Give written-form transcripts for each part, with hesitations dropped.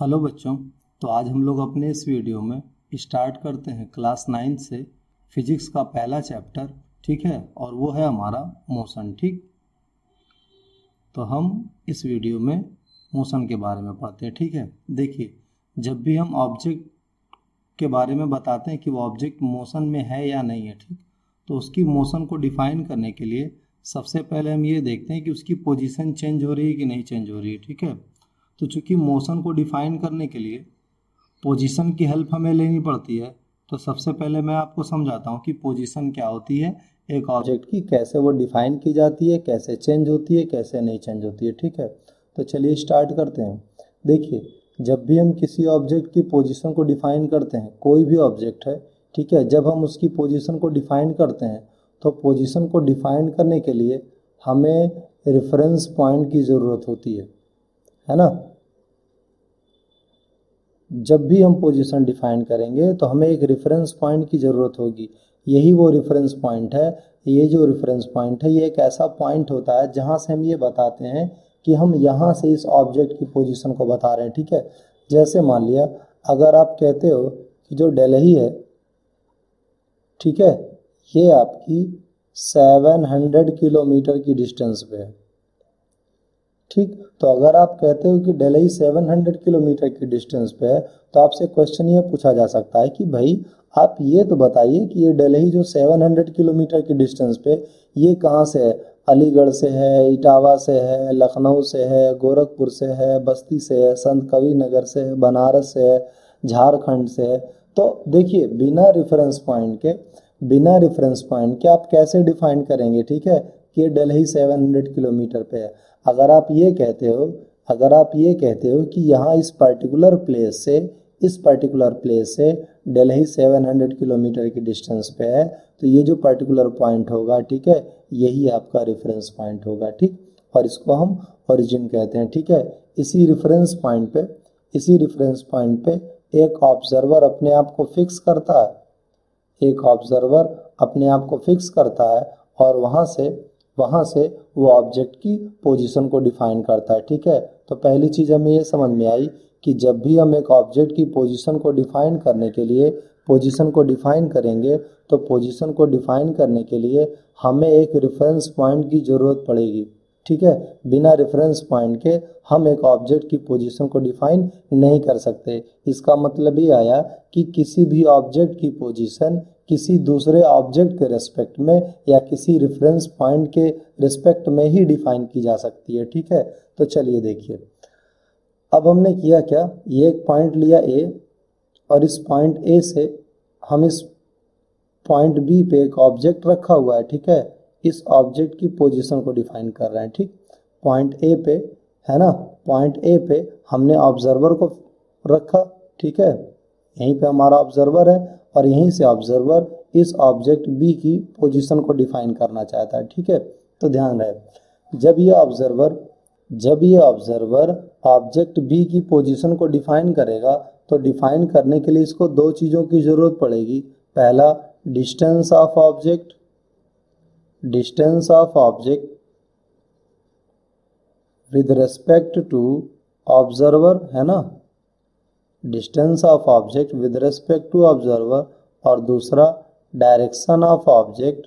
Hello बच्चों। तो आज हम लोग अपने इस वीडियो में स्टार्ट करते हैं क्लास 9 से फिजिक्स का पहला चैप्टर। ठीक है, और वो है हमारा मोशन। ठीक, तो हम इस वीडियो में मोशन के बारे में पढ़ते हैं। ठीक है, देखिए, जब भी हम ऑब्जेक्ट के बारे में बताते हैं कि वो ऑब्जेक्ट मोशन में है या नहीं है, ठीक, तो उसकी मोशन को डिफाइन करने के लिए सबसे पहले हम ये देखते हैं कि उसकी पोजीशन चेंज हो रही है कि नहीं चेंज हो रही है। ठीक है, तो चूंकि मोशन को डिफाइन करने के लिए पोजीशन की हेल्प हमें लेनी पड़ती है, तो सबसे पहले मैं आपको समझाता हूँ कि पोजीशन क्या होती है एक ऑब्जेक्ट की, कैसे वो डिफाइन की जाती है, कैसे चेंज होती है, कैसे नहीं चेंज होती है। ठीक है, तो चलिए स्टार्ट करते हैं। देखिए, जब भी हम किसी ऑब्जेक्ट की पोजीशन को डिफाइन करते हैं, कोई भी ऑब्जेक्ट है, ठीक है, जब हम उसकी पोजीशन को डिफाइन करते हैं तो पोजीशन को डिफाइन करने के लिए हमें रेफरेंस पॉइंट की ज़रूरत होती है ना। जब भी हम पोजीशन डिफाइन करेंगे तो हमें एक रेफरेंस पॉइंट की ज़रूरत होगी। यही वो रेफरेंस पॉइंट है। ये जो रेफरेंस पॉइंट है, ये एक ऐसा पॉइंट होता है जहाँ से हम ये बताते हैं कि हम यहाँ से इस ऑब्जेक्ट की पोजीशन को बता रहे हैं। ठीक है, जैसे मान लिया अगर आप कहते हो कि जो दिल्ली है, ठीक है, ये आपकी 700 किलोमीटर की डिस्टेंस पे है। ठीक, तो अगर आप कहते हो कि दिल्ली 700 किलोमीटर की डिस्टेंस पे है, तो आपसे क्वेश्चन ये पूछा जा सकता है कि भाई आप ये तो बताइए कि ये दिल्ली जो 700 किलोमीटर की डिस्टेंस पे, ये कहाँ से है? अलीगढ़ से है, इटावा से है, लखनऊ से है, गोरखपुर से है, बस्ती से है, संत कबीर नगर से है, बनारस से है, झारखंड से है। तो देखिए, बिना रेफरेंस पॉइंट के आप कैसे डिफाइन करेंगे, ठीक है, कि दिल्ली 700 किलोमीटर पे है। अगर आप ये कहते हो कि यहाँ इस पर्टिकुलर प्लेस से दिल्ली 700 किलोमीटर की डिस्टेंस पे है, तो ये जो पर्टिकुलर पॉइंट होगा, ठीक है, यही आपका रेफरेंस पॉइंट होगा। ठीक, और इसको हम ओरिजिन कहते हैं। ठीक है, इसी रेफरेंस पॉइंट पे एक ऑब्जर्वर अपने आप को फिक्स करता है और वहाँ से वो ऑब्जेक्ट की पोजीशन को डिफाइन करता है। ठीक है, तो पहली चीज़ हमें ये समझ में आई कि जब भी हम एक ऑब्जेक्ट की पोजीशन को डिफाइन करेंगे तो पोजीशन को डिफाइन करने के लिए हमें एक रेफरेंस पॉइंट की ज़रूरत पड़ेगी। ठीक है, बिना रेफरेंस पॉइंट के हम एक ऑब्जेक्ट की पोजीशन को डिफाइन नहीं कर सकते। इसका मतलब ये आया कि किसी भी ऑब्जेक्ट की पोजीशन किसी दूसरे ऑब्जेक्ट के रेस्पेक्ट में या किसी रेफरेंस पॉइंट के रेस्पेक्ट में ही डिफाइन की जा सकती है। ठीक है, तो चलिए देखिए, अब हमने किया क्या, ये एक पॉइंट लिया ए, और इस पॉइंट ए से हम इस पॉइंट बी पे एक ऑब्जेक्ट रखा हुआ है। ठीक है, इस ऑब्जेक्ट की पोजीशन को डिफाइन कर रहे हैं। ठीक, पॉइंट ए पे है ना, पॉइंट ए पे हमने ऑब्जर्वर को रखा। ठीक है, यहीं पे हमारा ऑब्जर्वर है और यहीं से ऑब्जर्वर इस ऑब्जेक्ट बी की पोजीशन को डिफाइन करना चाहता है। ठीक है, तो ध्यान रहे, जब ये ऑब्जर्वर ऑब्जेक्ट बी की पोजीशन को डिफाइन करेगा, तो डिफाइन करने के लिए इसको दो चीज़ों की ज़रूरत पड़ेगी। पहला, distance of object with respect to observer, है ना, distance of object with respect to observer, और दूसरा direction of object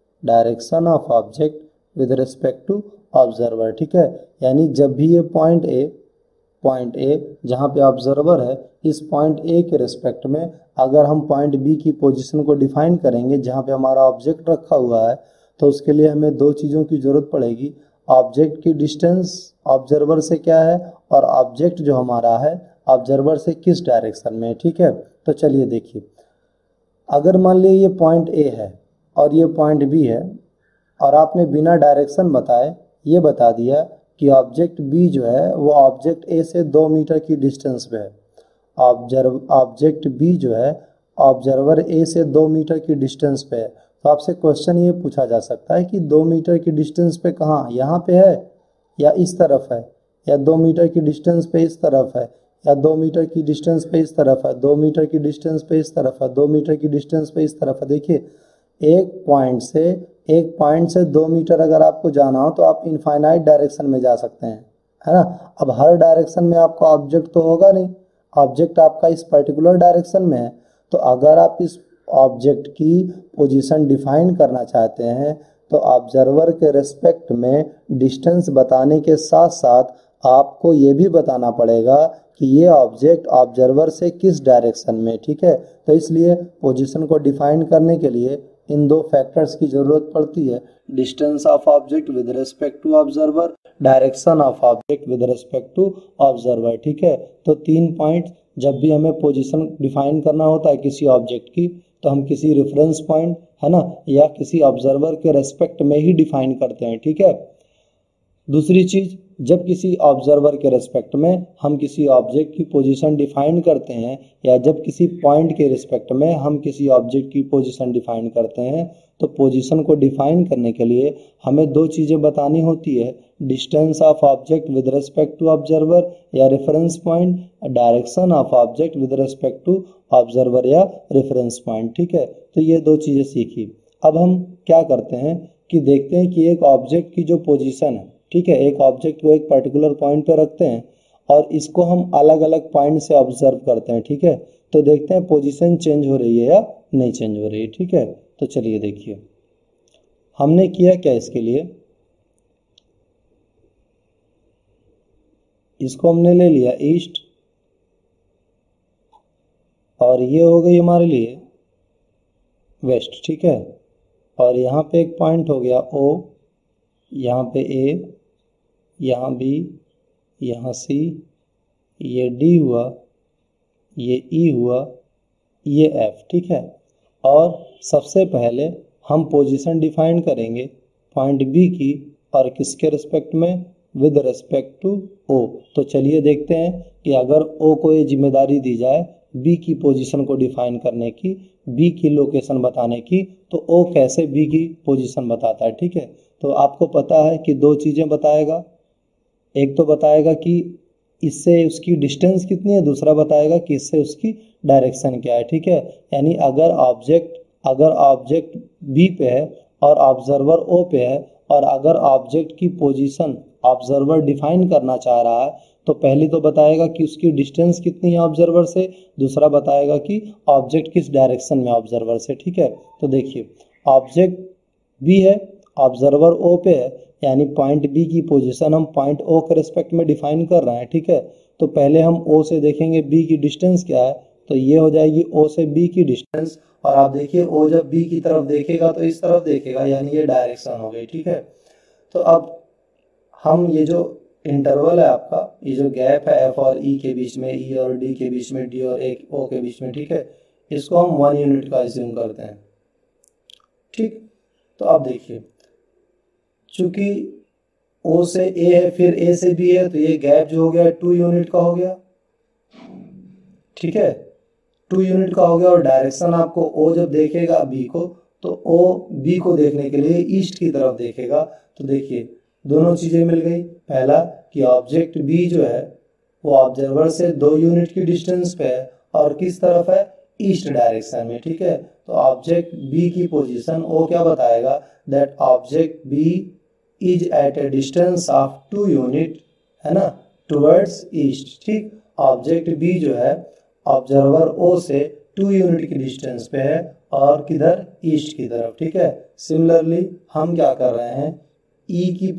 with respect to observer. ठीक है, यानी जब भी ये पॉइंट ए जहाँ पे ऑब्जर्वर है, इस पॉइंट ए के रेस्पेक्ट में अगर हम पॉइंट बी की पोजीशन को डिफाइन करेंगे जहाँ पे हमारा ऑब्जेक्ट रखा हुआ है, तो उसके लिए हमें दो चीज़ों की ज़रूरत पड़ेगी। ऑब्जेक्ट की डिस्टेंस ऑब्जर्वर से क्या है, और ऑब्जेक्ट जो हमारा है ऑब्जर्वर से किस डायरेक्शन में। ठीक है, तो चलिए देखिए, अगर मान लीजिए ये पॉइंट ए है और ये पॉइंट बी है, और आपने बिना डायरेक्शन बताए ये बता दिया कि ऑब्जेक्ट बी जो है वो ऑब्जेक्ट ए से 2 मीटर की डिस्टेंस पे है। ऑब्जेक्ट बी जो है ऑब्जर्वर ए से 2 मीटर की डिस्टेंस पे है। तो आपसे क्वेश्चन ये पूछा जा सकता है कि 2 मीटर की डिस्टेंस पे कहाँ, यहाँ पे है या इस तरफ है, या 2 मीटर की डिस्टेंस पे इस तरफ है, या 2 मीटर की डिस्टेंस पे इस तरफ है, 2 मीटर की डिस्टेंस पे इस तरफ है, 2 मीटर की डिस्टेंस पे इस तरफ है। देखिए, एक पॉइंट से 2 मीटर अगर आपको जाना हो तो आप इनफाइनाइट डायरेक्शन में जा सकते हैं, है ना। अब हर डायरेक्शन में आपका ऑब्जेक्ट तो होगा नहीं, ऑब्जेक्ट आपका इस पर्टिकुलर डायरेक्शन में है। तो अगर आप इस ऑब्जेक्ट की पोजीशन डिफाइन करना चाहते हैं तो ऑब्जर्वर के रेस्पेक्ट में डिस्टेंस बताने के साथ साथ आपको ये भी बताना पड़ेगा कि ये ऑब्जेक्ट ऑब्जर्वर से किस डायरेक्शन में, ठीक है। तो इसलिए पोजीशन को डिफाइन करने के लिए इन दो फैक्टर्स की जरूरत पड़ती है, distance of object with respect to observer, direction of object with respect to observer, ठीक है। तो 3 पॉइंट जब भी हमें पोजीशन डिफाइन करना होता है किसी ऑब्जेक्ट की, तो हम किसी रेफरेंस पॉइंट, है ना, या किसी ऑब्जर्वर के रेस्पेक्ट में ही डिफाइन करते हैं, ठीक है। दूसरी चीज, जब किसी ऑब्जर्वर के रेस्पेक्ट में हम किसी ऑब्जेक्ट की पोजीशन डिफाइन करते हैं या जब किसी पॉइंट के रिस्पेक्ट में हम किसी ऑब्जेक्ट की पोजीशन डिफाइन करते हैं, तो पोजीशन को डिफाइन करने के लिए हमें दो चीज़ें बतानी होती है, distance of object with respect to observer या reference point, direction of object with respect to observer या रेफरेंस पॉइंट, ठीक है। तो ये दो चीज़ें सीखी। अब हम क्या करते हैं कि देखते हैं कि एक ऑब्जेक्ट की जो पोजीशन है, ठीक है, एक ऑब्जेक्ट को एक पर्टिकुलर पॉइंट पे रखते हैं और इसको हम अलग अलग पॉइंट से ऑब्जर्व करते हैं, ठीक है। तो देखते हैं पोजीशन चेंज हो रही है या नहीं चेंज हो रही है, ठीक है। तो चलिए देखिए हमने किया क्या इसके लिए, इसको हमने ले लिया ईस्ट और ये हो गई हमारे लिए वेस्ट, ठीक है। और यहाँ पे एक पॉइंट हो गया ओ, यहाँ पे ए, यहाँ बी, यहाँ सी, ये डी हुआ, ये ई हुआ, ये एफ, ठीक है। और सबसे पहले हम पोजीशन डिफाइन करेंगे पॉइंट बी की और किसके रिस्पेक्ट में, विद रिस्पेक्ट टू ओ। तो चलिए देखते हैं कि अगर ओ को ये जिम्मेदारी दी जाए बी की पोजीशन को डिफाइन करने की, बी की लोकेशन बताने की, तो ओ कैसे बी की पोजीशन बताता है, ठीक है। तो आपको पता है कि दो चीज़ें बताएगा, एक तो बताएगा कि इससे उसकी डिस्टेंस कितनी है, दूसरा बताएगा कि इससे उसकी डायरेक्शन क्या है, ठीक है। यानी अगर ऑब्जेक्ट बी पे है और ऑब्जर्वर ओ पे है और अगर ऑब्जेक्ट की पोजीशन ऑब्जर्वर डिफाइन करना चाह रहा है तो पहली तो बताएगा कि उसकी डिस्टेंस कितनी है ऑब्जर्वर से, दूसरा बताएगा कि ऑब्जेक्ट किस डायरेक्शन में ऑब्जर्वर से, ठीक है। तो देखिए ऑब्जेक्ट बी है, ऑब्जर्वर ओ पे है, यानी पॉइंट बी की पोजीशन हम पॉइंट ओ के रिस्पेक्ट में डिफाइन कर रहे हैं, ठीक है। तो पहले हम ओ से देखेंगे बी की डिस्टेंस क्या है, तो ये हो जाएगी ओ से बी की डिस्टेंस। और आप देखिए ओ जब बी की तरफ देखेगा तो इस तरफ देखेगा, यानी ये डायरेक्शन हो गई, ठीक है। तो अब हम ये जो इंटरवल है आपका, ये जो गैप है एफ और ई के बीच में, ई और डी के बीच में, डी और ए ओ के बीच में, ठीक है, इसको हम 1 यूनिट का एज्यूम करते हैं, ठीक। तो अब देखिए चूंकि ओ से ए है फिर ए से बी है, तो ये गैप जो हो गया 2 यूनिट का हो गया, ठीक है, 2 यूनिट का हो गया। और डायरेक्शन आपको ओ जब देखेगा बी को, तो ओ बी को देखने के लिए ईस्ट की तरफ देखेगा। तो देखिए दोनों चीजें मिल गई, पहला कि ऑब्जेक्ट बी जो है वो ऑब्जर्वर से 2 यूनिट की डिस्टेंस पे है और किस तरफ है, ईस्ट डायरेक्शन में, ठीक है। तो ऑब्जेक्ट बी की पोजीशन ओ क्या बताएगा, that object B is at a distance of 2 unit, है ना, टुवर्ड्स ईस्ट, ठीक। ऑब्जेक्ट बी जो है ऑब्जर्वर ओ से 2 यूनिट की डिस्टेंस पे है और किधर, ईस्ट की तरफ, ठीक है। सिमिलरली हम क्या कर रहे हैं, ई की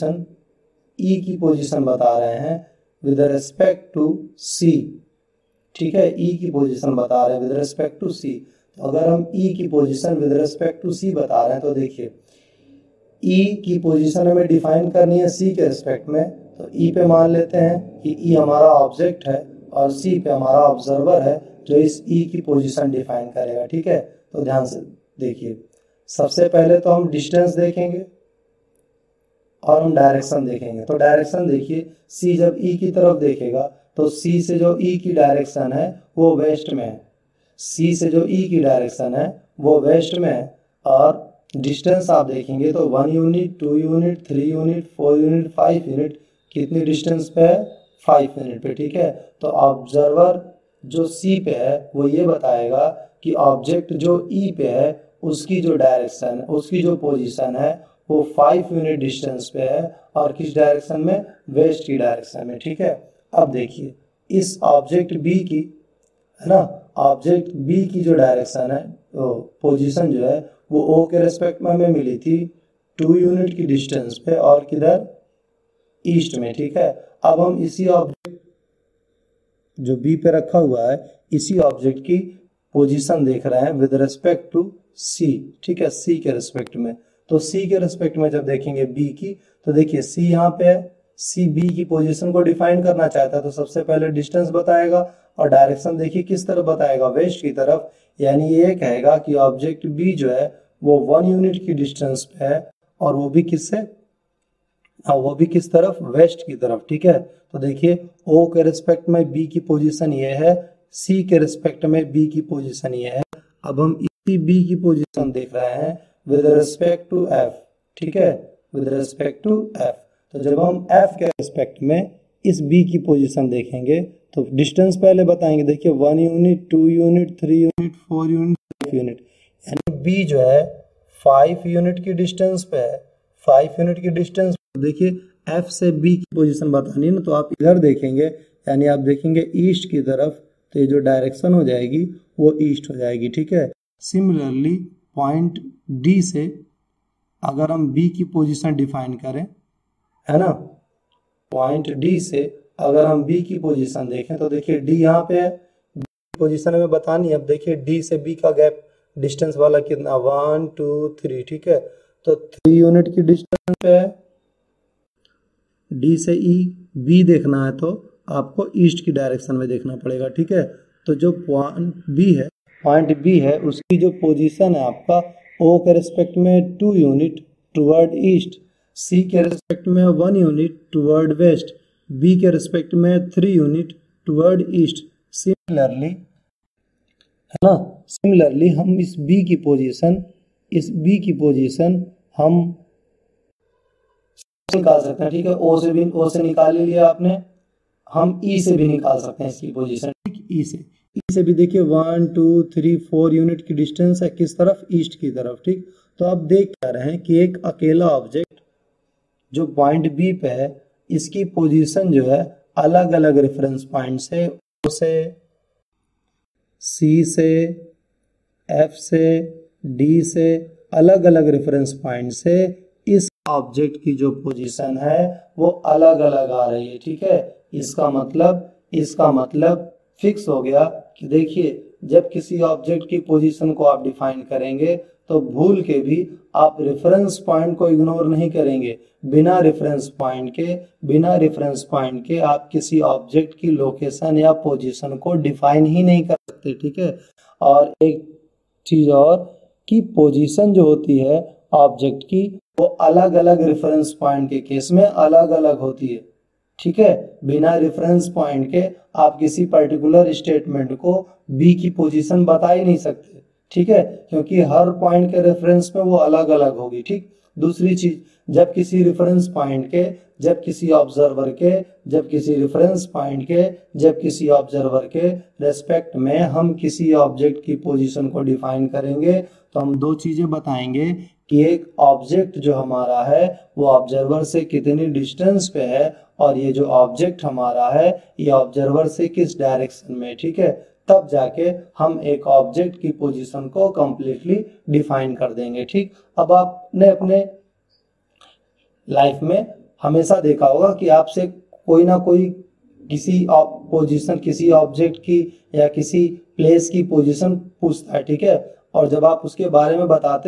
पोजीशन बता रहे हैं विद रिस्पेक्ट टू सी, ठीक है, ई की पोजीशन बता रहे हैं विद रिस्पेक्ट टू सी। तो अगर हम ई की position with respect to C बता रहे हैं तो देखिए ई की पोजीशन हमें डिफाइन करनी है सी के रिस्पेक्ट में, तो ई पे मान लेते हैं कि ई हमारा ऑब्जेक्ट है और सी पे हमारा ऑब्जर्वर है जो इस ई की पोजीशन डिफाइन करेगा, ठीक है। तो ध्यान से देखिए, सबसे पहले तो हम डिस्टेंस देखेंगे और हम डायरेक्शन देखेंगे। तो डायरेक्शन देखिए, सी जब ई की तरफ देखेगा तो सी से जो ई की डायरेक्शन है वो वेस्ट में है, सी से जो ई की डायरेक्शन है वो वेस्ट में है। और डिस्टेंस आप देखेंगे तो 1 unit, 2 unit, 3 unit, 4 unit, 5 unit, कितनी डिस्टेंस पे है, 5 यूनिट पे, ठीक है। तो ऑब्जर्वर जो सी पे है वो ये बताएगा कि ऑब्जेक्ट जो ई पे है उसकी जो डायरेक्शन, उसकी जो पोजीशन है वो 5 यूनिट डिस्टेंस पे है और किस डायरेक्शन में, वेस्ट की डायरेक्शन में, ठीक है। अब देखिए इस ऑब्जेक्ट बी की, है ना, ऑब्जेक्ट बी की जो डायरेक्शन है, पोजीशन जो है वो ओ के रेस्पेक्ट में हमें मिली थी 2 यूनिट की डिस्टेंस पे और किधर, ईस्ट में, ठीक है। अब हम इसी ऑब्जेक्ट जो बी पे रखा हुआ है, इसी ऑब्जेक्ट की पोजीशन देख रहे हैं विद रेस्पेक्ट टू सी, ठीक है, सी के रेस्पेक्ट में। तो सी के रेस्पेक्ट में जब देखेंगे बी की, तो देखिए सी यहाँ पे है, सी बी की पोजीशन को डिफाइन करना चाहता है तो सबसे पहले डिस्टेंस बताएगा और डायरेक्शन देखिए किस तरफ बताएगा, वेस्ट की तरफ। यानी ये कहेगा कि ऑब्जेक्ट बी जो है वो 1 यूनिट की डिस्टेंस पे है और वो भी किससे, वो भी किस तरफ, वेस्ट की तरफ, ठीक है। तो देखिए ओ के रिस्पेक्ट में बी की पोजीशन ये है, सी के रिस्पेक्ट में बी की पोजीशन ये है। अब हम इसी बी की पोजीशन देख रहे हैं विद रिस्पेक्ट टू एफ, ठीक है, विद रिस्पेक्ट टू एफ। तो जब हम एफ के रिस्पेक्ट में इस बी की पोजीशन देखेंगे तो डिस्टेंस पहले बताएंगे, देखिए 1 unit, 2 unit, 3 unit, 4 unit, 5 unit, यानी बी जो है 5 यूनिट की डिस्टेंस पे है, 5 यूनिट की डिस्टेंस। देखिए एफ से बी की पोजीशन बतानी है ना, तो आप इधर देखेंगे, यानी आप देखेंगे ईस्ट की तरफ, तो ये जो डायरेक्शन हो जाएगी वो ईस्ट हो जाएगी, ठीक है। सिमिलरली पॉइंट डी से अगर हम बी की पोजीशन डिफाइन करें, है ना, पॉइंट डी से अगर हम बी की पोजीशन देखें तो देखिए डी यहाँ पे है, पोजीशन हमें बतानी है। अब देखिए डी से बी का गैप डिस्टेंस वाला कितना, 1 2 3, ठीक है। तो 3 यूनिट की डिस्टेंस पे है, डी से ई बी देखना है तो आपको ईस्ट की डायरेक्शन में देखना पड़ेगा, ठीक है। तो जो पॉइंट बी है उसकी जो पोजीशन है आपका ओ के रिस्पेक्ट में 2 यूनिट टुवर्ड ईस्ट, सी के रिस्पेक्ट में 1 यूनिट टुवर्ड वेस्ट, बी के रिस्पेक्ट में 3 यूनिट टुवर्ड ईस्ट। सिमिलरली, है ना, सिमिलरली हम इस बी की पोजीशन हम निकाल सकते हैं, ठीक है। ओ से निकाल लिया आपने, हम ई से भी निकाल सकते हैं इसकी पोजीशन, ठीक। ई से भी देखिए 1 2 3 4 यूनिट की डिस्टेंस है, किस तरफ, ईस्ट की तरफ, ठीक। तो आप देख क्या रहे हैं कि एक अकेला ऑब्जेक्ट जो पॉइंट बी पे है, इसकी पोजीशन जो है अलग अलग रेफरेंस पॉइंट से, ओ से, सी से, एफ से, डी से, अलग अलग रेफरेंस पॉइंट से इस ऑब्जेक्ट की जो पोजीशन है वो अलग अलग आ रही है, ठीक है। इसका मतलब फिक्स हो गया कि देखिए जब किसी ऑब्जेक्ट की पोजीशन को आप डिफाइन करेंगे तो भूल के भी आप रेफरेंस पॉइंट को इग्नोर नहीं करेंगे। बिना रेफरेंस पॉइंट के आप किसी ऑब्जेक्ट की लोकेशन या पोजीशन को डिफाइन ही नहीं कर सकते, ठीक है। और एक चीज और कि पोजीशन जो होती है ऑब्जेक्ट की वो अलग अलग रेफरेंस पॉइंट के केस में अलग अलग होती है, ठीक है। बिना रेफरेंस पॉइंट के आप किसी पर्टिकुलर स्टेटमेंट को बी की पोजीशन बता ही नहीं सकते, ठीक है, क्योंकि हर पॉइंट के रेफरेंस में वो अलग अलग होगी, ठीक। दूसरी चीज, जब किसी रेफरेंस पॉइंट के, जब किसी ऑब्जर्वर के, जब किसी रेफरेंस पॉइंट के, जब किसी ऑब्जर्वर के रेस्पेक्ट में हम किसी ऑब्जेक्ट की पोजीशन को डिफाइन करेंगे तो हम दो चीजें बताएंगे कि एक ऑब्जेक्ट जो हमारा है वो ऑब्जर्वर से कितनी डिस्टेंस पे है और ये जो ऑब्जेक्ट हमारा है ये ऑब्जर्वर से किस डायरेक्शन में, ठीक है। तब जाके हम एक ऑब्जेक्ट की पोजीशन को कंप्लीटली डिफाइन कर देंगे, ठीक। अब आपने अपने लाइफ में हमेशा देखा होगा कि आपसे कोई ना कोई किसी पोजीशन, किसी ऑब्जेक्ट की या किसी प्लेस की पोजीशन पूछता है, ठीक है। और जब आप उसके बारे में बताते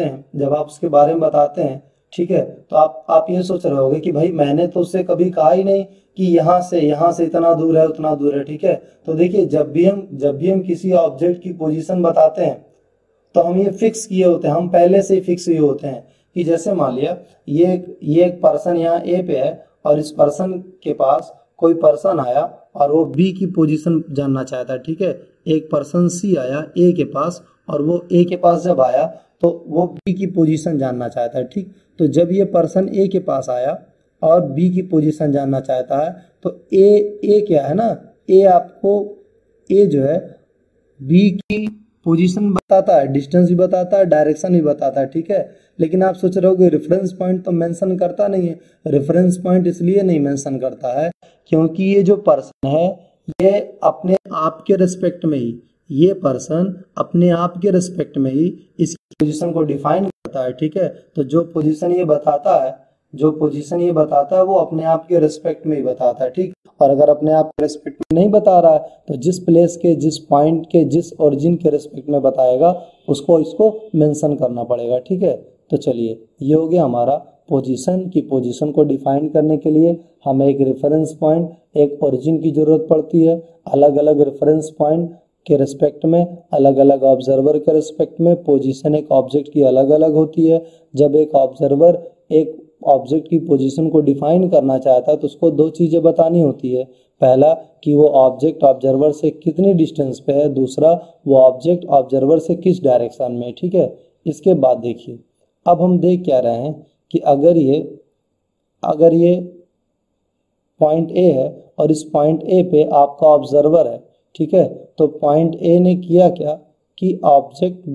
हैं, ठीक है, तो आप ये सोच रहे होगे कि भाई मैंने तो उससे कभी कहा ही नहीं कि यहाँ से इतना दूर है, उतना दूर है, ठीक है। तो देखिए जब भी हम किसी ऑब्जेक्ट की पोजीशन बताते हैं तो हम ये फिक्स किए होते हैं, हम पहले से ही फिक्स किए होते हैं कि जैसे मान लिया ये एक पर्सन यहाँ ए पे है और इस पर्सन के पास कोई पर्सन आया और वो बी की पोजीशन जानना चाहता है, ठीक है। एक पर्सन सी आया ए के पास और वो ए के पास जब आया तो वो बी की पोजीशन जानना चाहता है, ठीक। तो जब ये पर्सन ए के पास आया और बी की पोजीशन जानना चाहता है तो ए क्या है ना, ए जो है बी की पोजीशन बताता है, डिस्टेंस भी बताता है, डायरेक्शन भी बताता है, ठीक है। लेकिन आप सोच रहे हो कि रेफरेंस पॉइंट तो मेंशन करता नहीं है। रेफरेंस पॉइंट इसलिए नहीं मेंशन करता है क्योंकि ये जो पर्सन है ये अपने आप के रेस्पेक्ट में ही, ये पर्सन अपने आप के रेस्पेक्ट में ही इस पोजीशन को डिफाइन करता है, ठीक है। तो जो पोजीशन ये बताता है, जो पोजीशन ये बताता है वो अपने आप के रेस्पेक्ट में ही बताता है, ठीक। और अगर अपने आप के रेस्पेक्ट में नहीं बता रहा है तो जिस प्लेस के, जिस पॉइंट के, जिस ओरिजिन के रेस्पेक्ट में बताएगा उसको इसको मेंशन करना पड़ेगा, ठीक है। तो चलिए ये हो गया हमारा पोजीशन की। पोजीशन को डिफाइन करने के लिए हमें एक रेफरेंस पॉइंट, एक ओरिजिन की जरूरत पड़ती है। अलग अलग रेफरेंस पॉइंट के रिस्पेक्ट में, अलग अलग ऑब्जर्वर के रिस्पेक्ट में पोजीशन एक ऑब्जेक्ट की अलग अलग होती है। जब एक ऑब्जर्वर एक ऑब्जेक्ट की पोजीशन को डिफाइन करना चाहता है तो उसको दो चीज़ें बतानी होती है। पहला कि वो ऑब्जेक्ट ऑब्जर्वर से कितनी डिस्टेंस पे है, दूसरा वो ऑब्जेक्ट ऑब्जर्वर से किस डायरेक्शन में, ठीक है। इसके बाद देखिए अब हम देख क्या रहे हैं कि अगर ये पॉइंट ए है और इस पॉइंट ए पे आपका ऑब्जर्वर है, ठीक है। तो पॉइंट ए ने किया क्या कि ऑब्जेक्ट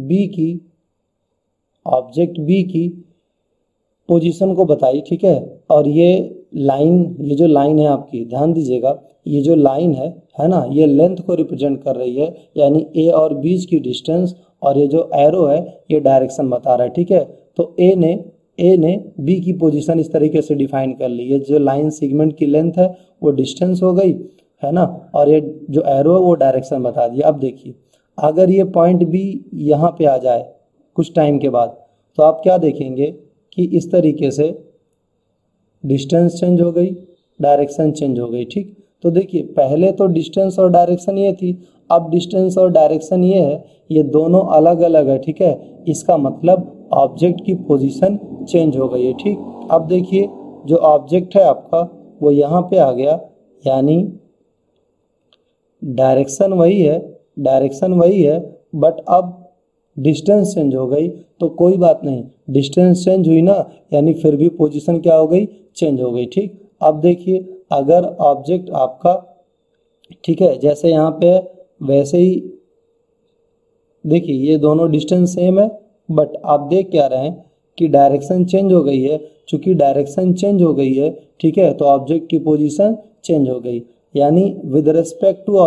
बी की पोजीशन को बताई, ठीक है। और ये लाइन, ये जो लाइन है आपकी, ध्यान दीजिएगा, ये जो लाइन है ना, ये लेंथ को रिप्रेजेंट कर रही है, यानी ए और बीच की डिस्टेंस, और ये जो एरो है ये डायरेक्शन बता रहा है, ठीक है। तो ए ने बी की पोजीशन इस तरीके से डिफाइन कर ली है। जो लाइन सेगमेंट की लेंथ है वो डिस्टेंस हो गई, है ना, और ये जो एरो है वो डायरेक्शन बता दिया। अब देखिए अगर ये पॉइंट बी यहाँ पे आ जाए कुछ टाइम के बाद तो आप क्या देखेंगे कि इस तरीके से डिस्टेंस चेंज हो गई, डायरेक्शन चेंज हो गई, ठीक। तो देखिए पहले तो डिस्टेंस और डायरेक्शन ये थी, अब डिस्टेंस और डायरेक्शन ये है, ये दोनों अलग अलग है, ठीक है। इसका मतलब ऑब्जेक्ट की पोजीशन चेंज हो गई है, ठीक। अब देखिए जो ऑब्जेक्ट है आपका वो यहाँ पे आ गया, यानी डायरेक्शन वही है बट अब डिस्टेंस चेंज हो गई। तो कोई बात नहीं, डिस्टेंस चेंज हुई ना, यानी फिर भी पोजीशन क्या हो गई, चेंज हो गई, ठीक। अब देखिए अगर ऑब्जेक्ट आपका, ठीक है, जैसे यहाँ पे वैसे ही देखिए ये दोनों डिस्टेंस सेम है, बट आप देख क्या रहे हैं कि डायरेक्शन चेंज हो गई है। चूंकि डायरेक्शन चेंज हो गई है, ठीक है, तो ऑब्जेक्ट की पोजीशन चेंज हो गई। यानी with respect to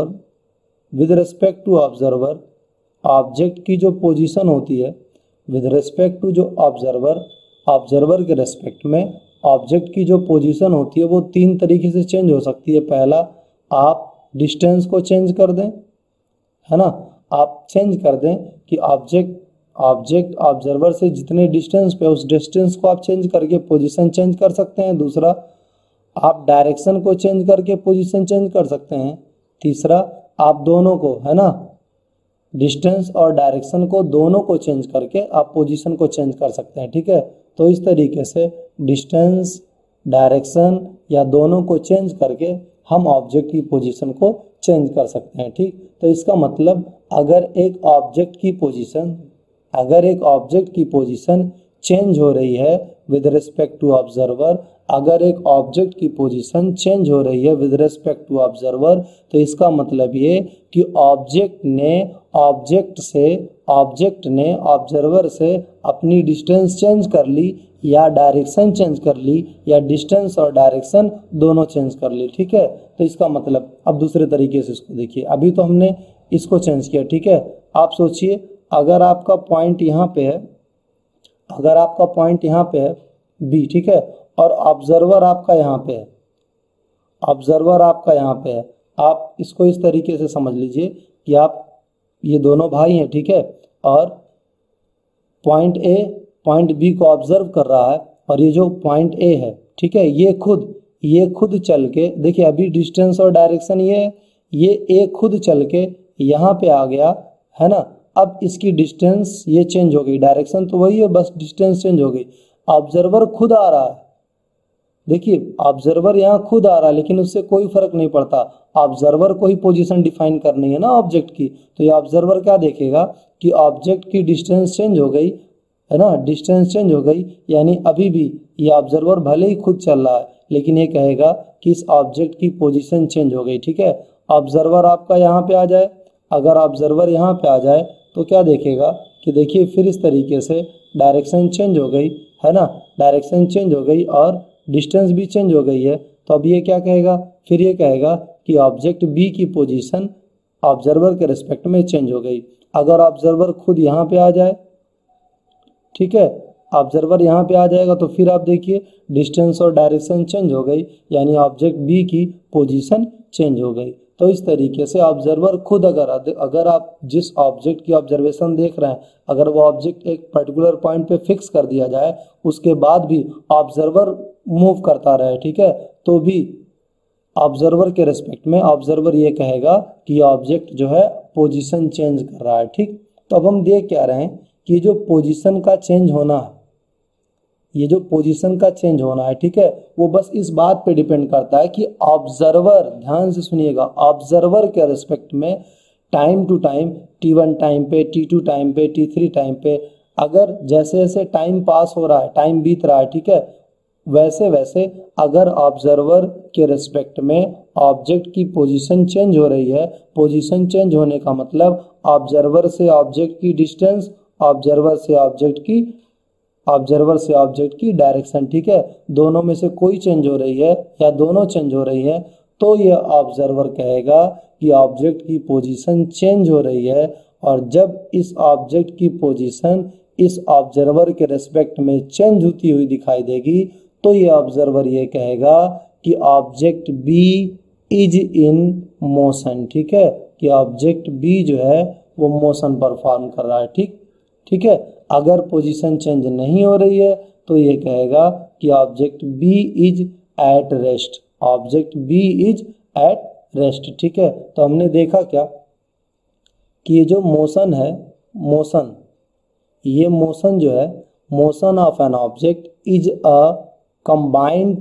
observer object की जो पोजीशन होती है, विद रिस्पेक्ट टू जो ऑब्जर्वर के रिस्पेक्ट में ऑब्जेक्ट की जो पोजीशन होती है वो तीन तरीके से चेंज हो सकती है। पहला, आप डिस्टेंस को चेंज कर दें, है ना, आप चेंज कर दें कि ऑब्जेक्ट ऑब्जर्वर से जितने डिस्टेंस पे उस डिस्टेंस को आप चेंज करके पोजीशन चेंज कर सकते हैं। दूसरा, आप डायरेक्शन को चेंज करके पोजीशन चेंज कर सकते हैं। तीसरा, आप दोनों को, है ना, डिस्टेंस और डायरेक्शन को दोनों को चेंज करके आप पोजीशन को चेंज कर सकते हैं, ठीक है। तो इस तरीके से डिस्टेंस, डायरेक्शन या दोनों को चेंज करके हम ऑब्जेक्ट की पोजीशन को चेंज कर सकते हैं, ठीक। तो इसका मतलब अगर एक ऑब्जेक्ट की पोजीशन चेंज हो रही है विद रिस्पेक्ट टू ऑब्जर्वर, अगर एक ऑब्जेक्ट की पोजीशन चेंज हो रही है विद रिस्पेक्ट टू ऑब्जर्वर, तो इसका मतलब ये कि ऑब्जेक्ट ने ऑब्जर्वर से अपनी डिस्टेंस चेंज कर ली या डायरेक्शन चेंज कर ली या डिस्टेंस और डायरेक्शन दोनों चेंज कर ली, ठीक है। तो इसका मतलब अब दूसरे तरीके से इसको देखिए, अभी तो हमने इसको चेंज किया, ठीक है। आप सोचिए अगर आपका पॉइंट यहाँ पे है, बी, ठीक है, और ऑब्जर्वर आपका यहाँ पे है, आप इसको इस तरीके से समझ लीजिए कि आप ये दोनों भाई हैं, ठीक है, और पॉइंट ए पॉइंट बी को ऑब्जर्व कर रहा है, और ये जो पॉइंट ए है, ठीक है, ये खुद चल के, देखिए अभी डिस्टेंस और डायरेक्शन ये ए खुद चल के यहाँ पे आ गया, है ना। अब इसकी डिस्टेंस ये चेंज हो गई, डायरेक्शन तो वही है, बस डिस्टेंस चेंज हो गई। ऑब्जर्वर खुद आ रहा है, देखिए ऑब्जर्वर यहाँ खुद आ रहा है, लेकिन उससे कोई फर्क नहीं पड़ता, ऑब्जर्वर को ही पोजीशन डिफाइन करनी है ना ऑब्जेक्ट की। तो ये ऑब्जर्वर क्या देखेगा कि ऑब्जेक्ट की डिस्टेंस चेंज हो गई, है ना, डिस्टेंस चेंज हो गई, यानी अभी भी ये ऑब्जर्वर भले ही खुद चल रहा है लेकिन ये कहेगा कि इस ऑब्जेक्ट की पोजीशन चेंज हो गई, ठीक है। ऑब्जर्वर आपका यहाँ पे आ जाए अगर ऑब्जर्वर यहाँ पे आ जाए तो क्या देखेगा कि देखिए फिर इस तरीके से डायरेक्शन चेंज हो गई है ना, डायरेक्शन चेंज हो गई और डिस्टेंस भी चेंज हो गई है। तो अब ये क्या कहेगा, फिर ये कहेगा कि ऑब्जेक्ट बी की पोजीशन ऑब्जर्वर के रिस्पेक्ट में चेंज हो गई। अगर ऑब्जर्वर खुद यहाँ पे आ जाए, ठीक है, ऑब्जर्वर यहाँ पे आ जाएगा तो फिर आप देखिए डिस्टेंस और डायरेक्शन चेंज हो गई, यानी ऑब्जेक्ट बी की पोजीशन चेंज हो गई। तो इस तरीके से ऑब्जर्वर खुद अगर आप जिस ऑब्जेक्ट की ऑब्जर्वेशन देख रहे हैं, अगर वो ऑब्जेक्ट एक पर्टिकुलर पॉइंट पे फिक्स कर दिया जाए, उसके बाद भी ऑब्जर्वर मूव करता रहे, ठीक है, तो भी ऑब्जर्वर के रेस्पेक्ट में ऑब्जर्वर ये कहेगा कि ऑब्जेक्ट जो है पोजीशन चेंज कर रहा है। ठीक, तो अब हम देख क्या रहे हैं कि जो पोजीशन का चेंज होना है, ये जो पोजीशन का चेंज होना है, ठीक है, वो बस इस बात पे डिपेंड करता है कि ऑब्जर्वर, ध्यान से सुनिएगा, ऑब्जर्वर के रिस्पेक्ट में time to time, T1 time पे, T2 टाइम पे, T3 टाइम पे, अगर जैसे जैसे टाइम पास हो रहा है, टाइम बीत रहा है, ठीक है, वैसे वैसे अगर ऑब्जर्वर के रिस्पेक्ट में ऑब्जेक्ट की पोजीशन चेंज हो रही है, पोजीशन चेंज होने का मतलब ऑब्जर्वर से ऑब्जेक्ट की डिस्टेंस, ऑब्जर्वर से ऑब्जेक्ट की डायरेक्शन, ठीक है, दोनों में से कोई चेंज हो रही है या दोनों चेंज हो रही है, तो ये ऑब्जर्वर कहेगा कि ऑब्जेक्ट की पोजीशन चेंज हो रही है। और जब इस ऑब्जेक्ट की पोजीशन इस ऑब्जर्वर के रेस्पेक्ट में चेंज होती हुई दिखाई देगी, तो ये ऑब्जर्वर ये कहेगा कि object B is in motion, ठीक है, कि ऑब्जेक्ट बी जो है वो मोशन परफॉर्म कर रहा है। ठीक है, अगर पोजीशन चेंज नहीं हो रही है तो ये कहेगा कि object B is at rest, object B is at rest. ठीक है, तो हमने देखा क्या कि ये जो मोशन है, मोशन, ये मोशन जो है, motion of an object is a combined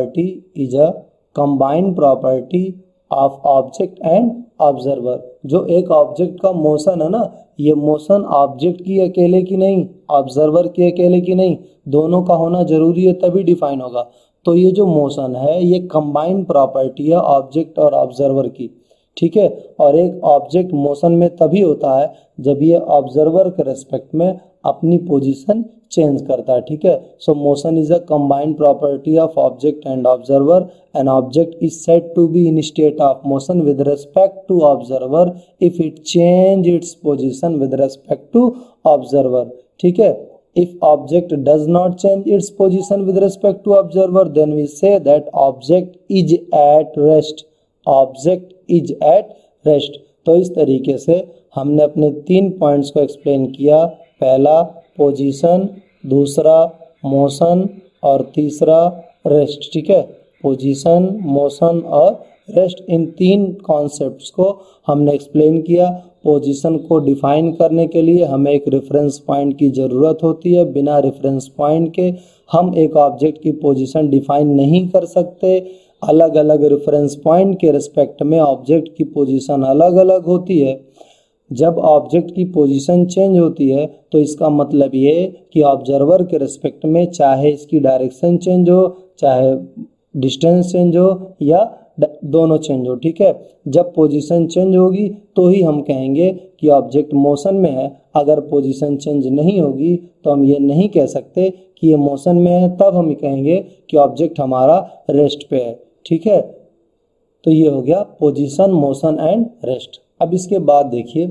property of object and observer. जो एक ऑब्जेक्ट का मोशन है ना, ये मोशन ऑब्जेक्ट की अकेले की नहीं, ऑब्जर्वर की अकेले की नहीं, दोनों का होना जरूरी है, तभी डिफाइन होगा। तो ये जो मोशन है ये कंबाइंड प्रॉपर्टी है ऑब्जेक्ट और ऑब्जर्वर की। ठीक है, और एक ऑब्जेक्ट मोशन में तभी होता है जब ये ऑब्जर्वर के रेस्पेक्ट में अपनी पोजीशन चेंज करता है। ठीक है, so motion is a combined property of object and observer. An object is said to be in state of motion with respect to observer if it change its position with respect to observer. ठीक है, if object does not change its position with respect to observer, then we say that object is at rest, object is at rest। तो इस तरीके से हमने अपने 3 points को explain किया। पहला पोजीशन, दूसरा मोशन और तीसरा रेस्ट। ठीक है, पोजीशन, मोशन और रेस्ट, इन 3 कॉन्सेप्ट्स को हमने एक्सप्लेन किया। पोजीशन को डिफाइन करने के लिए हमें एक रेफरेंस पॉइंट की ज़रूरत होती है। बिना रेफरेंस पॉइंट के हम एक ऑब्जेक्ट की पोजीशन डिफाइन नहीं कर सकते। अलग अलग रेफरेंस पॉइंट के रिस्पेक्ट में ऑब्जेक्ट की पोजीशन अलग अलग होती है। जब ऑब्जेक्ट की पोजीशन चेंज होती है तो इसका मतलब ये कि ऑब्जर्वर के रिस्पेक्ट में चाहे इसकी डायरेक्शन चेंज हो, चाहे डिस्टेंस चेंज हो या दोनों चेंज हो। ठीक है, जब पोजीशन चेंज होगी तो ही हम कहेंगे कि ऑब्जेक्ट मोशन में है। अगर पोजीशन चेंज नहीं होगी तो हम ये नहीं कह सकते कि ये मोशन में है, तब हम कहेंगे कि ऑब्जेक्ट हमारा रेस्ट पे है। ठीक है, तो ये हो गया पोजीशन, मोशन एंड रेस्ट। अब इसके बाद देखिए,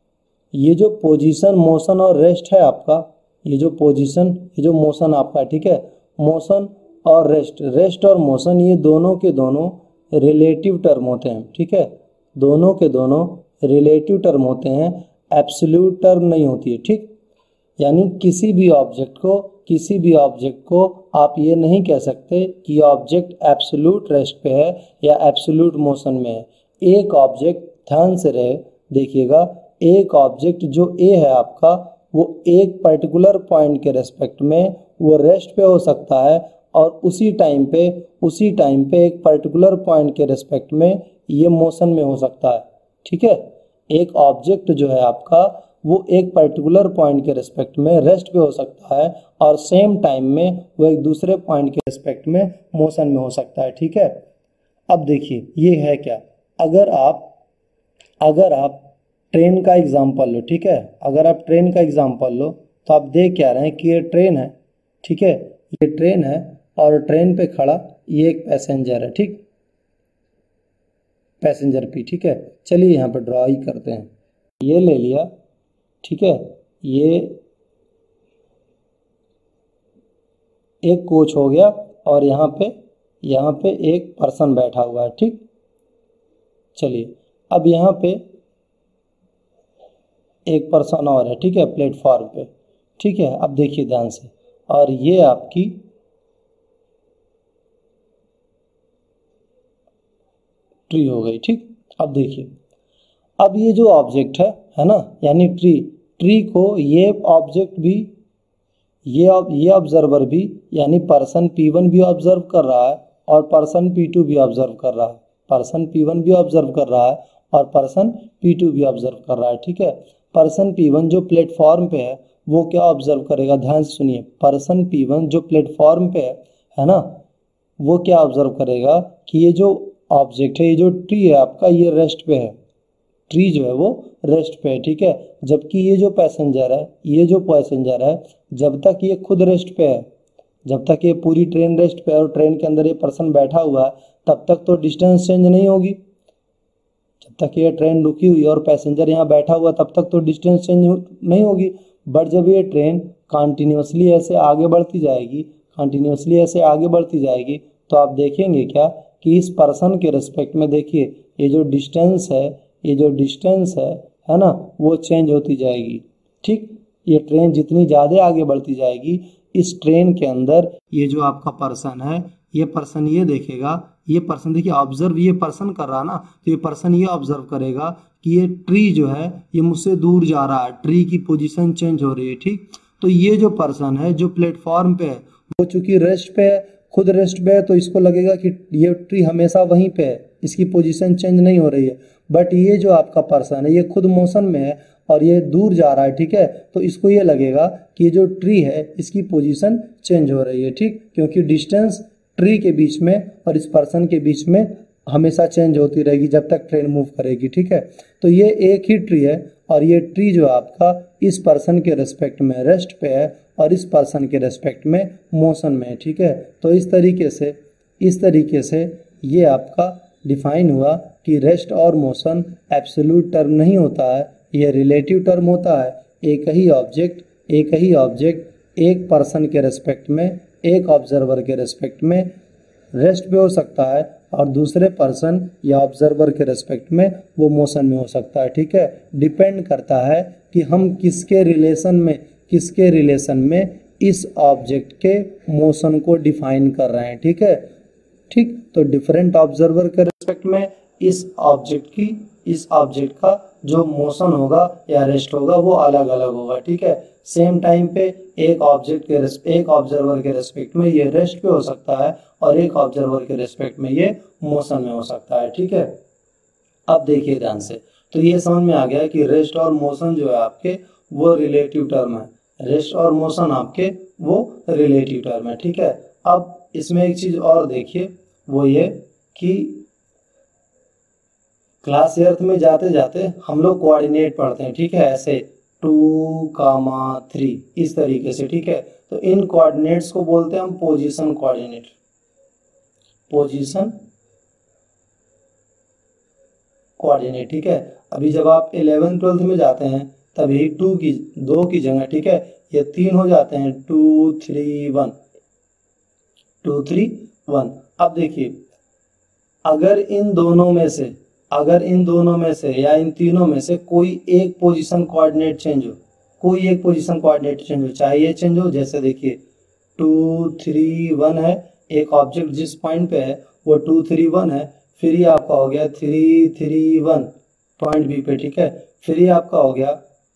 ये जो पोजीशन, मोशन और रेस्ट है आपका, ये जो पोजीशन, ये जो मोशन आपका, ठीक है, मोशन और रेस्ट और मोशन, ये दोनों के दोनों रिलेटिव टर्म होते हैं। ठीक है, दोनों के दोनों रिलेटिव टर्म होते हैं, एब्सोल्यूट टर्म नहीं होती है। ठीक, यानी किसी भी ऑब्जेक्ट को आप ये नहीं कह सकते कि ऑब्जेक्ट एब्सोल्यूट रेस्ट पे है या एब्सोल्यूट मोशन में है। एक ऑब्जेक्ट, ध्यान से रहे, देखिएगा, एक ऑब्जेक्ट जो ए है आपका, वो एक पर्टिकुलर पॉइंट के रेस्पेक्ट में वो रेस्ट पे हो सकता है और उसी टाइम पे एक पर्टिकुलर पॉइंट के रेस्पेक्ट में ये मोशन में हो सकता है। ठीक है, एक ऑब्जेक्ट जो है आपका वो एक पर्टिकुलर पॉइंट के रेस्पेक्ट में रेस्ट पे हो सकता है और सेम टाइम में वो एक दूसरे पॉइंट के रेस्पेक्ट में मोशन में हो सकता है। ठीक है, अब देखिए ये है क्या, अगर आप ट्रेन का एग्जाम्पल लो, ठीक है। अगर आप ट्रेन का एग्जाम्पल लो तो आप देख क्या रहे हैं कि ये ट्रेन है, ठीक है, ये ट्रेन है और ट्रेन पे खड़ा ये एक पैसेंजर है, ठीक, पैसेंजर पी, ठीक है। चलिए यहाँ पे ड्रॉ ही करते हैं, ये ले लिया, ठीक है, ये एक कोच हो गया और यहाँ पे एक पर्सन बैठा हुआ है, ठीक। चलिए अब यहाँ पे एक पर्सन और है, ठीक है, प्लेटफॉर्म पे, ठीक है। अब देखिए ध्यान से, और ये आपकी ट्री हो गई, ठीक। अब देखिए, अब ये जो ऑब्जेक्ट है ना, यानी ट्री को ये ऑब्जेक्ट भी, ये ऑब्जर्वर भी, यानी पर्सन P1 भी ऑब्जर्व कर रहा है और पर्सन P2 भी ऑब्जर्व कर रहा है, पर्सन P1 भी ऑब्जर्व कर रहा है और पर्सन P2 भी ऑब्जर्व कर रहा है, ठीक है। पर्सन P1 जो प्लेटफॉर्म पे है वो क्या ऑब्जर्व करेगा, ध्यान से सुनिए, पर्सन P1 जो प्लेटफॉर्म पे है ना, वो क्या ऑब्जर्व करेगा कि ये जो ऑब्जेक्ट है, ये जो ट्री है आपका, ये रेस्ट पे है, ट्री जो है वो रेस्ट पे है, ठीक है। जबकि ये जो पैसेंजर है, जब तक ये खुद रेस्ट पे है, जब तक ये पूरी ट्रेन रेस्ट पे है और ट्रेन के अंदर ये पर्सन बैठा हुआ है, तब तक तो डिस्टेंस चेंज नहीं होगी। जब तक ये ट्रेन रुकी हुई है और पैसेंजर यहाँ बैठा हुआ, तब तक तो डिस्टेंस चेंज नहीं होगी। बट जब ये ट्रेन कंटिन्यूसली ऐसे आगे बढ़ती जाएगी, तो आप देखेंगे क्या कि इस पर्सन के रिस्पेक्ट में देखिए, ये जो डिस्टेंस है ना, वो चेंज होती जाएगी, ठीक। ये ट्रेन जितनी ज़्यादा आगे बढ़ती जाएगी, इस ट्रेन के अंदर ये जो आपका पर्सन है, ये पर्सन ये देखेगा, ये पर्सन देखिए ऑब्जर्व, ये पर्सन कर रहा ना, तो ये पर्सन ये ऑब्जर्व करेगा कि ये ट्री जो है ये मुझसे दूर जा रहा है, ट्री की पोजीशन चेंज हो रही है, ठीक। तो ये जो पर्सन है जो प्लेटफॉर्म पे है, वो चूंकि रेस्ट पे है, खुद रेस्ट पे है, तो इसको लगेगा कि ये ट्री हमेशा वहीं पे है, इसकी पोजीशन चेंज नहीं हो रही है। बट ये जो आपका पर्सन है, ये खुद मोशन में है और ये दूर जा रहा है, ठीक है, तो इसको ये लगेगा कि ये जो ट्री है इसकी पोजीशन चेंज हो रही है, ठीक, क्योंकि डिस्टेंस ट्री के बीच में और इस पर्सन के बीच में हमेशा चेंज होती रहेगी जब तक ट्रेन मूव करेगी, ठीक है। तो ये एक ही ट्री है और ये ट्री जो आपका इस पर्सन के रेस्पेक्ट में रेस्ट पे है और इस पर्सन के रेस्पेक्ट में मोशन में है, ठीक है। तो इस तरीके से ये आपका डिफाइन हुआ कि रेस्ट और मोशन एब्सोल्यूट टर्म नहीं होता है, ये रिलेटिव टर्म होता है। एक ही ऑब्जेक्ट एक पर्सन के रेस्पेक्ट में, एक ऑब्जर्वर के रेस्पेक्ट में रेस्ट पे हो सकता है और दूसरे पर्सन या ऑब्जर्वर के रेस्पेक्ट में वो मोशन में हो सकता है, ठीक है। डिपेंड करता है कि हम किसके रिलेशन में इस ऑब्जेक्ट के मोशन को डिफाइन कर रहे हैं, ठीक है, ठीक। तो डिफरेंट ऑब्जर्वर के रेस्पेक्ट में इस ऑब्जेक्ट का जो मोशन होगा या रेस्ट होगा वो अलग अलग होगा, ठीक है। सेम टाइम पे एक ऑब्जर्वर के रेस्पेक्ट में ये रेस्ट पे हो सकता है और एक ऑब्जर्वर के रेस्पेक्ट में ये मोशन में हो सकता है, ठीक है। अब देखिए ध्यान से, तो ये समझ में आ गया कि रेस्ट और मोशन जो है आपके वो रिलेटिव टर्म है, रेस्ट और मोशन आपके वो रिलेटिव टर्म है, ठीक है। अब इसमें एक चीज और देखिए, वो ये कि क्लास एर्थ में जाते जाते हम लोग कोऑर्डिनेट पढ़ते हैं, ठीक है, ऐसे 2,3 इस तरीके से, ठीक है। तो इन कोऑर्डिनेट्स को बोलते हैं हम पोजीशन कोऑर्डिनेट, ठीक है। अभी जब आप 11th-12th में जाते हैं तभी 2 की जगह, ठीक है, ये 3 हो जाते हैं, 2, 3, 1, 2, 3, 1। अब देखिए, अगर इन दोनों में से या इन तीनों में से कोई एक पोजीशन कोऑर्डिनेट चेंज हो, चाहे ये चेंज हो, जैसे देखिए 2, 3, 1 है, एक ऑब्जेक्ट जिस पॉइंट पे है वो 2, 3, 1 है, फिर ये आपका हो गया 3, 3, 1 पॉइंट बी पे, ठीक है, फिर ये आपका हो गया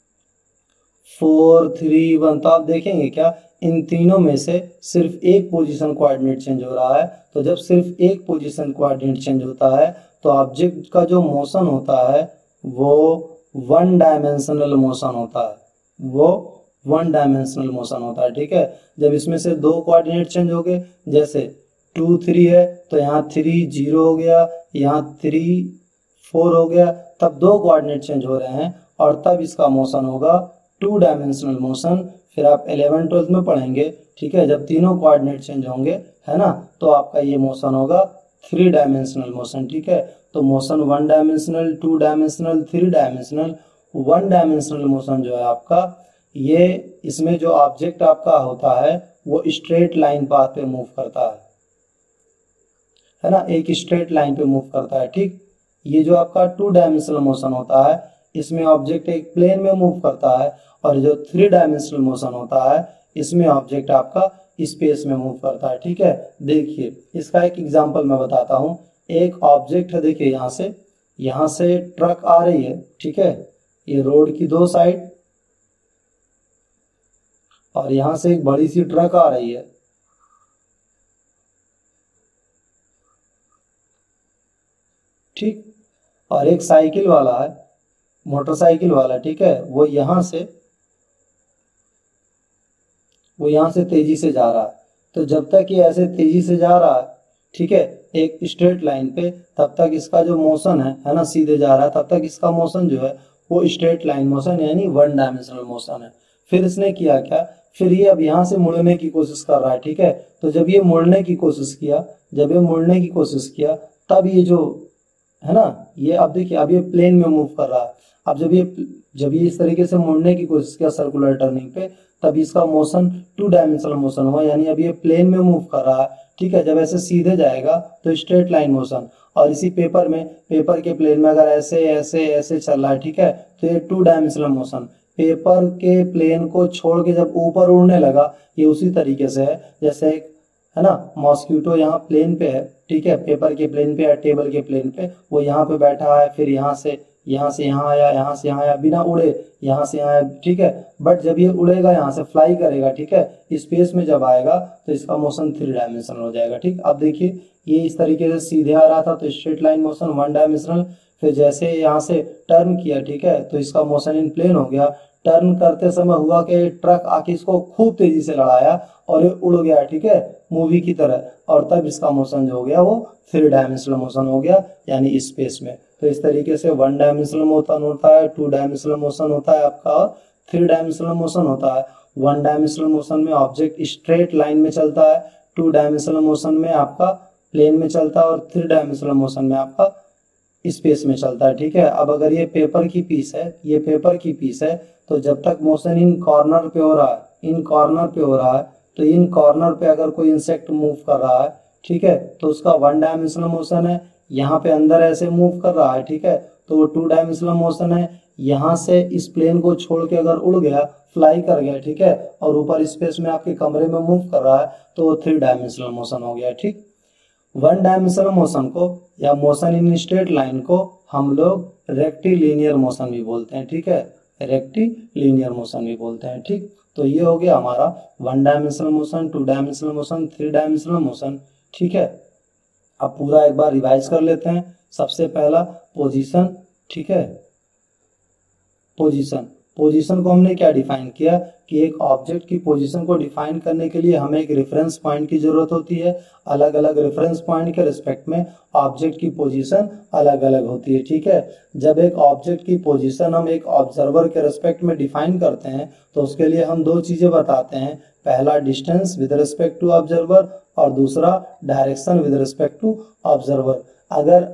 4, 3, 1। तो आप देखेंगे क्या इन तीनों में से सिर्फ एक पोजीशन कोऑर्डिनेट चेंज हो रहा है। तो जब सिर्फ एक पोजीशन कोऑर्डिनेट चेंज होता है तो ऑब्जेक्ट का जो मोशन होता है वो वन डायमेंशनल मोशन होता है, ठीक है। जब इसमें से 2 कोऑर्डिनेट चेंज हो गए, जैसे 2, 3 है तो यहाँ 3, 0 हो गया, यहाँ 3, 4 हो गया, तब 2 कोऑर्डिनेट चेंज हो रहे हैं और तब इसका मोशन होगा 2 डायमेंशनल मोशन। फिर आप 11 12 में पढ़ेंगे, ठीक है, जब तीनों कोऑर्डिनेट चेंज होंगे, है ना, तो आपका ये मोशन होगा 3 डायमेंशनल मोशन, ठीक है। तो motion 1 dimensional, 2 dimensional, 3 dimensional. 1 dimensional motion जो है आपका, ये इसमें जो ऑब्जेक्ट आपका होता है वो स्ट्रेट लाइन पाथ पे मूव करता है ना, एक स्ट्रेट लाइन पे मूव करता है, ठीक। ये जो आपका 2 डायमेंशनल मोशन होता है, इसमें ऑब्जेक्ट एक प्लेन में मूव करता है, और जो 3 डायमेंशनल मोशन होता है, इसमें ऑब्जेक्ट आपका स्पेस में मूव करता है, ठीक है। देखिए इसका एक एग्जांपल मैं बताता हूँ। एक ऑब्जेक्ट है, देखिए यहाँ से ट्रक आ रही है, ठीक है, ये रोड की 2 साइड, और यहाँ से एक बड़ी सी ट्रक आ रही है, ठीक। और एक साइकिल वाला है, मोटरसाइकिल वाला, ठीक है, वो यहाँ से तेजी से जा रहा है। तो जब तक ये ऐसे तेजी से जा रहा है, ठीक है, एक स्ट्रेट लाइन पे, तब तक इसका जो मोशन है ना, सीधे जा रहा है, तब तक इसका मोशन जो है वो स्ट्रेट लाइन मोशन यानी 1 डायमेंशनल मोशन है। फिर इसने किया क्या, फिर ये अब यहाँ से मुड़ने की कोशिश कर रहा है, ठीक है। तो जब ये मुड़ने की कोशिश किया, तब ये जो है ना, ये अब देखिए, अब ये प्लेन में मूव कर रहा है। अब जब ये इस तरीके से मुड़ने की कोशिश किया सर्कुलर टर्निंग पे, तब इसका मोशन 2 डायमेंशनल मोशन हुआ, यानी अब ये प्लेन में मूव कर रहा है, ठीक है। जब ऐसे सीधे जाएगा तो स्ट्रेट लाइन मोशन। और इसी पेपर के प्लेन में अगर ऐसे ऐसे ऐसे चल रहा है, ठीक है, तो ये 2 डायमेंशनल मोशन। पेपर के प्लेन को छोड़ के जब ऊपर उड़ने लगा, ये उसी तरीके से है जैसे एक, है ना, मॉस्किटो यहाँ प्लेन पे है, ठीक है, पेपर के प्लेन पे या टेबल के प्लेन पे, वो यहाँ पे बैठा है, फिर यहाँ से यहाँ आया, यहाँ से यहाँ आया, बिना उड़े यहाँ से यहाँ आया, ठीक है। बट जब ये उड़ेगा, यहाँ से फ्लाई करेगा, ठीक है, स्पेस में जब आएगा तो इसका मोशन 3 डायमेंशनल हो जाएगा, ठीक। अब देखिए ये इस तरीके से सीधे आ रहा था तो स्ट्रेट लाइन मोशन 1 डायमेंशनल। फिर जैसे यहाँ से टर्न किया, ठीक है, तो इसका मोशन इन प्लेन हो गया। टर्न करते समय हुआ कि ट्रक आके इसको खूब तेजी से लड़ाया और ये उड़ गया, ठीक है, मूवी की तरह, और तब इसका मोशन जो हो गया वो 3 डायमेंशनल मोशन हो गया, यानी स्पेस में। तो इस तरीके से 1 डायमेंशनल मोशन होता है, 2 डायमेंशनल मोशन होता है आपका, और 3 डायमेंशनल मोशन होता है। 1 डायमेंशनल मोशन में ऑब्जेक्ट स्ट्रेट लाइन में चलता है, 2 डायमेंशनल मोशन में आपका प्लेन में चलता है, और 3 डायमेंशनल मोशन में आपका स्पेस में चलता है, ठीक है। अब अगर ये पेपर की पीस है, तो जब तक मोशन इन कॉर्नर पे हो रहा है, तो इन कॉर्नर पे अगर कोई इंसेक्ट मूव कर रहा है, ठीक है, तो उसका 1 डायमेंशनल मोशन है। यहाँ पे अंदर ऐसे मूव कर रहा है, ठीक है, तो वो 2 डायमेंशनल मोशन है। यहाँ से इस प्लेन को छोड़ के अगर उड़ गया, फ्लाई कर गया, ठीक है, और ऊपर स्पेस में आपके कमरे में मूव कर रहा है, तो वो 3 डायमेंशनल मोशन हो गया, ठीक। 1 डायमेंशनल मोशन को या मोशन इन स्ट्रेट लाइन को हम लोग रेक्टिलिनियर मोशन भी बोलते हैं, ठीक है, रेक्टिलिनियर मोशन भी बोलते हैं, ठीक। तो ये हो गया हमारा 1 dimensional motion, 2 dimensional motion, 3 dimensional motion, ठीक है। अब पूरा एक बार रिवाइज कर लेते हैं। सबसे पहला पोजीशन, ठीक है, पोजीशन को हमने क्या डिफाइन किया कि एक ऑब्जेक्ट की पोजीशन को डिफाइन करने के लिए हमें एक रेफरेंस पॉइंट की जरूरत होती है। अलग अलग रेफरेंस पॉइंट के रिस्पेक्ट में ऑब्जेक्ट की पोजीशन अलग अलग होती है, ठीक है। जब एक ऑब्जेक्ट की पोजीशन हम एक ऑब्जर्वर के रिस्पेक्ट में डिफाइन करते हैं, तो उसके लिए हम 2 चीजें बताते हैं। पहला distance with respect to observer, और दूसरा direction with respect to observer. अगर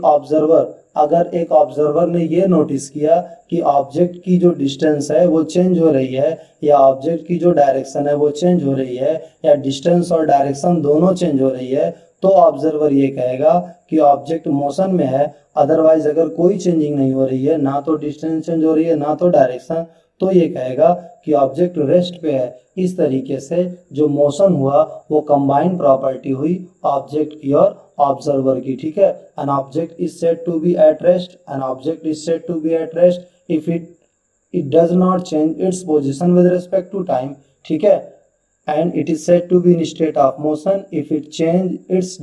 एक ऑब्जर्वर ने ये नोटिस किया कि ऑब्जेक्ट की जो डिस्टेंस है वो चेंज हो रही है, या ऑब्जेक्ट की जो डायरेक्शन है वो चेंज हो रही है, या डिस्टेंस और डायरेक्शन दोनों चेंज हो रही है, तो ऑब्जर्वर ये कहेगा कि ऑब्जेक्ट मोशन में है। अदरवाइज अगर कोई चेंजिंग नहीं हो रही है, ना तो डिस्टेंस चेंज हो रही है ना तो डायरेक्शन, तो ये कहेगा कि ऑब्जेक्ट रेस्ट पे है। इस तरीके से जो मोशन हुआ वो कंबाइंड प्रॉपर्टी हुई ऑब्जेक्ट की और ऑब्जर्वर की, ठीक है। An object is said to be at rest if it does not change its position with respect to time, ठीक है। And it is said to be in state of motion if it change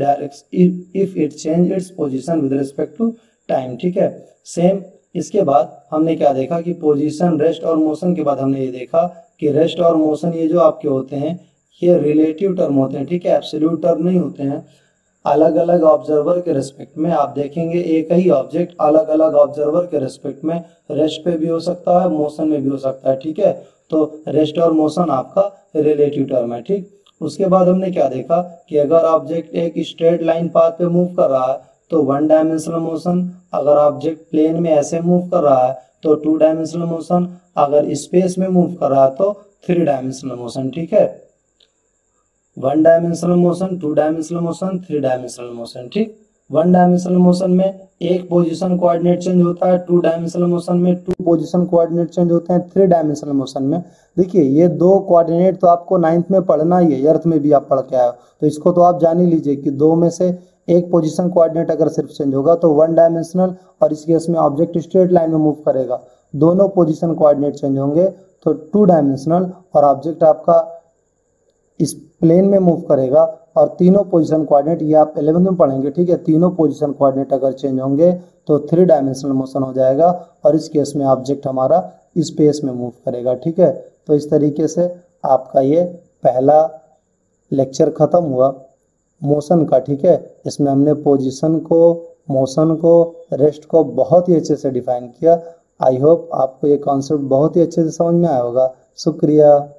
its position with respect to time, ठीक है। Same इसके बाद हमने क्या देखा कि पोजीशन, रेस्ट और मोशन के बाद हमने ये देखा कि रेस्ट और मोशन ये जो आपके होते हैं ये रिलेटिव टर्म होते हैं, ठीक है, एब्सोल्यूट टर्म नहीं होते हैं। अलग अलग ऑब्जर्वर के रिस्पेक्ट में आप देखेंगे एक ही ऑब्जेक्ट अलग अलग ऑब्जर्वर के रिस्पेक्ट में रेस्ट पे भी हो सकता है, मोशन में भी हो सकता है, ठीक है। तो रेस्ट और मोशन आपका रिलेटिव टर्म है, ठीक। उसके बाद हमने क्या देखा कि अगर ऑब्जेक्ट एक स्ट्रेट लाइन पाथ पे मूव कर रहा है तो 1 डायमेंशनल मोशन, अगर ऑब्जेक्ट प्लेन में ऐसे मूव कर रहा है तो 2 डायमेंशनल मोशन, अगर स्पेस में मूव कर रहा है तो 3 डायमेंशनल मोशन, ठीक है। 1 dimensional motion, 2 dimensional motion, 3 dimensional motion, ठीक। 1 डायमेंशनल मोशन में एक पोजीशन कोऑर्डिनेट चेंज होता है, 2 डायमेंशनल मोशन में 2 पोजीशन कोऑर्डिनेट चेंज होते हैं, 3 डायमेंशनल मोशन में देखिए ये 2 कोऑर्डिनेट तो आपको 9th में पढ़ना ही है, अर्थ में भी आप पढ़ के आए हो, तो इसको तो आप जान ही लीजिए कि 2 में से एक पोजीशन कोऑर्डिनेट अगर सिर्फ चेंज होगा तो 1 डायमेंशनल, और इस केस में ऑब्जेक्ट स्ट्रेट लाइन में मूव करेगा, दोनों पोजीशन कोऑर्डिनेट चेंज होंगे तो 2 डायमेंशनल, और ऑब्जेक्ट आपका इस प्लेन में मूव करेगा और तीनों पोजीशन कोऑर्डिनेट, ये आप 11th में पढ़ेंगे, ठीक है। तीनों पोजीशन कोऑर्डिनेट अगर चेंज होंगे तो 3 डायमेंशनल मोशन हो जाएगा, और इस केस में ऑब्जेक्ट हमारा स्पेस में मूव करेगा, ठीक है। तो इस तरीके से आपका ये पहला लेक्चर खत्म हुआ मोशन का, ठीक है। इसमें हमने पोजीशन को, मोशन को, रेस्ट को बहुत ही अच्छे से डिफाइन किया। आई होप आपको ये कॉन्सेप्ट बहुत ही अच्छे से समझ में आया होगा। शुक्रिया।